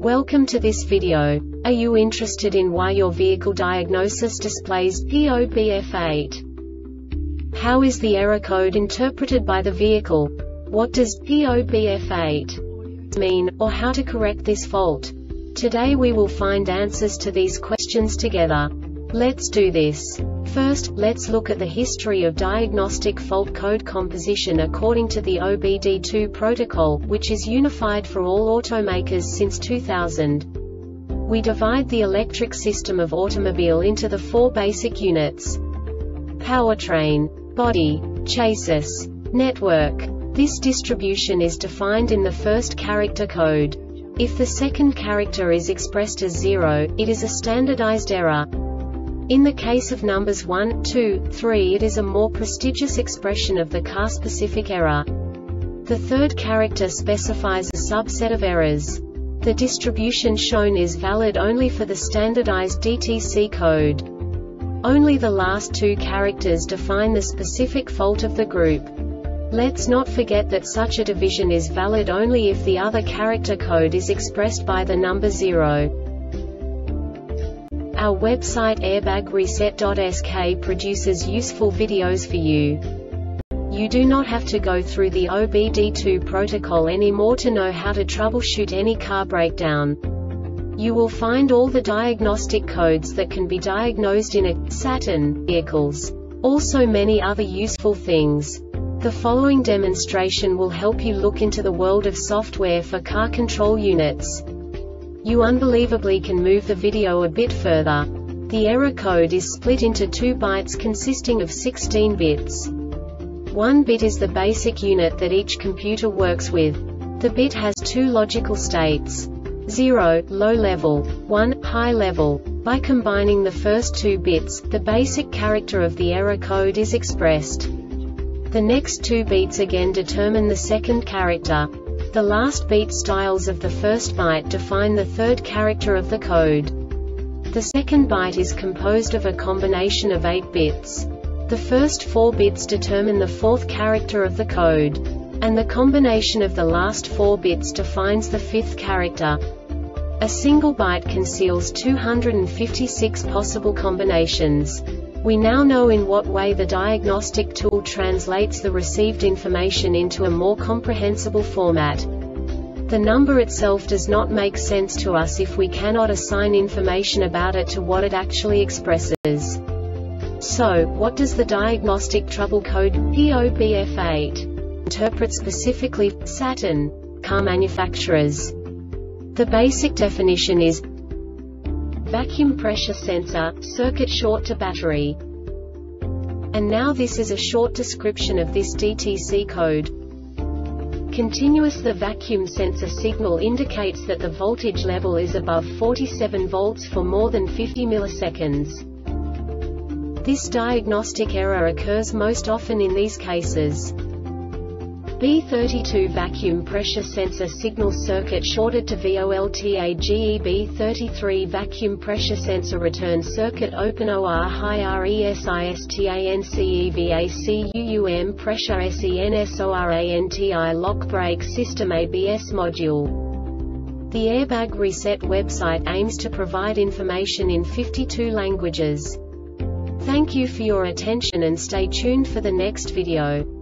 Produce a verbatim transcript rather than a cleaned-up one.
Welcome to this video. Are you interested in why your vehicle diagnosis displays P O B F eight? How is the error code interpreted by the vehicle? What does P O B F eight mean, or how to correct this fault? Today we will find answers to these questions together. Let's do this. First, let's look at the history of diagnostic fault code composition according to the O B D two protocol, which is unified for all automakers since two thousand. We divide the electric system of automobile into the four basic units: powertrain, body, chassis, network. This distribution is defined in the first character code. If the second character is expressed as zero, it is a standardized error. In the case of numbers one, two, three, it is a more prestigious expression of the car-specific error. The third character specifies a subset of errors. The distribution shown is valid only for the standardized D T C code. Only the last two characters define the specific fault of the group. Let's not forget that such a division is valid only if the other character code is expressed by the number zero. Our website airbag reset dot S K produces useful videos for you. You do not have to go through the O B D two protocol anymore to know how to troubleshoot any car breakdown. You will find all the diagnostic codes that can be diagnosed in a Saturn vehicles. Also many other useful things. The following demonstration will help you look into the world of software for car control units. You unbelievably can move the video a bit further. The error code is split into two bytes consisting of sixteen bits. One bit is the basic unit that each computer works with. The bit has two logical states: zero, low level, one, high level. By combining the first two bits, the basic character of the error code is expressed. The next two beats again determine the second character. The last beat styles of the first byte define the third character of the code. The second byte is composed of a combination of eight bits. The first four bits determine the fourth character of the code. And the combination of the last four bits defines the fifth character. A single byte conceals two hundred fifty-six possible combinations. We now know in what way the diagnostic tool translates the received information into a more comprehensible format. The number itself does not make sense to us if we cannot assign information about it to what it actually expresses. So, what does the diagnostic trouble code P O B F eight interpret specifically for Saturn car manufacturers? The basic definition is vacuum pressure sensor, circuit short to battery. And now this is a short description of this D T C code. Continuous. The vacuum sensor signal indicates that the voltage level is above forty-seven volts for more than fifty milliseconds. This diagnostic error occurs most often in these cases: B thirty-two vacuum pressure sensor signal circuit shorted to voltage. B thirty-three vacuum pressure sensor return circuit open or high resistance. Pressure sensoranti lock brake system A B S module. The Airbag Reset website aims to provide information in fifty-two languages. Thank you for your attention and stay tuned for the next video.